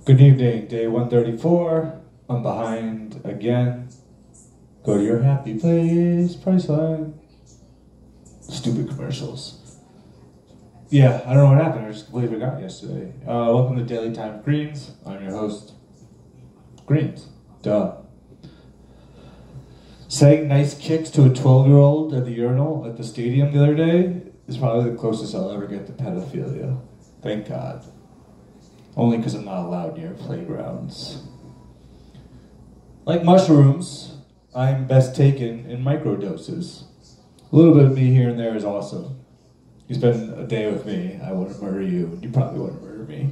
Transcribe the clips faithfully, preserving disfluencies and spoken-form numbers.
Good evening, day one thirty-four. I'm behind again. Go to your happy place, Priceline. Stupid commercials. Yeah, I don't know what happened. I just completely forgot yesterday. Uh, welcome to Daily Time Greens. I'm your host, Greens. Duh. Saying nice kicks to a twelve-year-old at the urinal at the stadium the other day is probably the closest I'll ever get to pedophilia. Thank God. Only because I'm not allowed near playgrounds. Like mushrooms, I'm best taken in microdoses. A little bit of me here and there is awesome. You spend a day with me, I wouldn't murder you. You probably wouldn't murder me.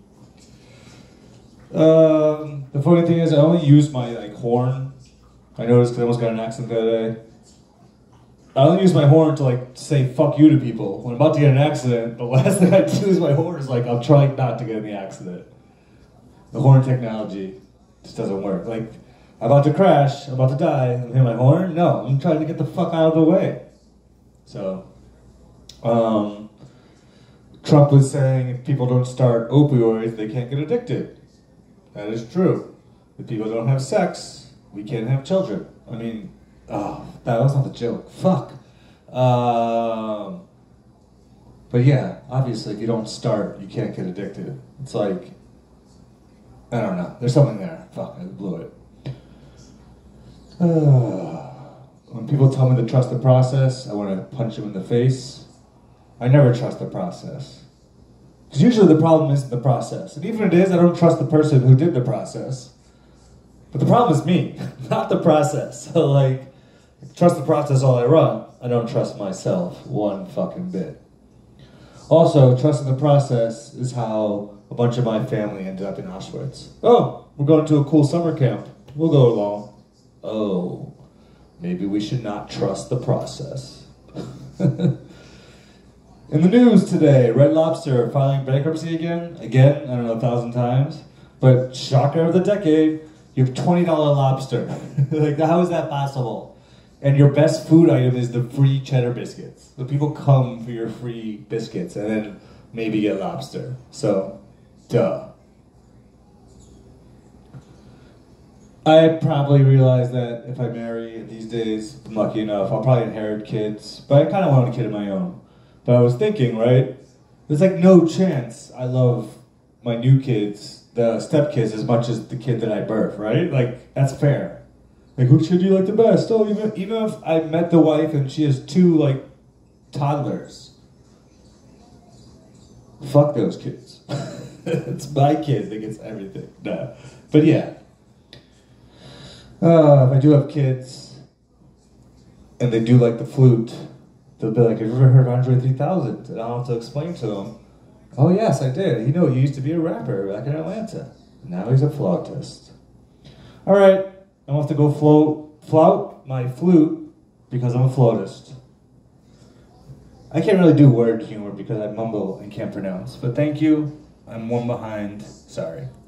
Um, the funny thing is, I only use my like horn. I noticed because I almost got in an accident the other day. I only use my horn to like say fuck you to people. When I'm about to get in an accident, the last thing I do is my horn is like, I'm trying not to get in the accident. The horn technology just doesn't work. Like, I'm about to crash, I'm about to die, I'm hitting my horn? No, I'm trying to get the fuck out of the way. So, um, Trump was saying if people don't start opioids, they can't get addicted. That is true. If people don't have sex, we can't have children. I mean, oh, that was not the joke. Fuck. Um, but yeah, obviously, if you don't start, you can't get addicted. It's like, I don't know. There's something there. Fuck, I blew it. Uh, when people tell me to trust the process, I want to punch them in the face. I never trust the process. Because usually the problem isn't the process. And even if it is, I don't trust the person who did the process. But the problem is me, not the process. So like, trust the process all I run. I don't trust myself one fucking bit. Also, trusting the process is how a bunch of my family ended up in Auschwitz. Oh, we're going to a cool summer camp. We'll go along. Oh, maybe we should not trust the process. In the news today, Red Lobster filing bankruptcy again. Again, I don't know, a thousand times. But shocker of the decade, you have twenty dollar lobster. Like, how is that possible? And your best food item is the free cheddar biscuits. So people come for your free biscuits and then maybe get lobster. So, duh. I probably realize that if I marry these days, I'm lucky enough, I'll probably inherit kids. But I kind of want a kid of my own. But I was thinking, right? There's like no chance I love my new kids, the stepkids, as much as the kid that I birthed, right? Like, that's fair. Like, who should you like the best? Oh, even, even if I met the wife and she has two, like, toddlers. Fuck those kids. It's my kid that gets everything. Nah. But yeah. Uh, if I do have kids, and they do like the flute, they'll be like, have you ever heard of Andre three thousand? And I'll have to explain to them, oh yes, I did. You know, he used to be a rapper back in Atlanta. Now he's a flautist. Alright, I'm going to have to go float, flout my flute because I'm a flautist. I can't really do word humor because I mumble and can't pronounce. But thank you. I'm one behind. Sorry.